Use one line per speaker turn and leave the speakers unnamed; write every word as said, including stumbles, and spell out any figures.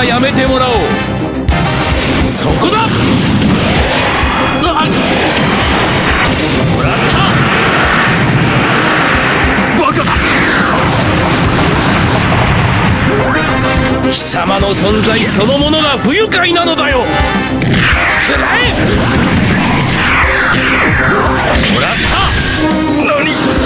はやめてもらおう。そこだ。もらった。バカだ。貴様の存在そのものが不愉快なのだよ。くらえ。もらった。何。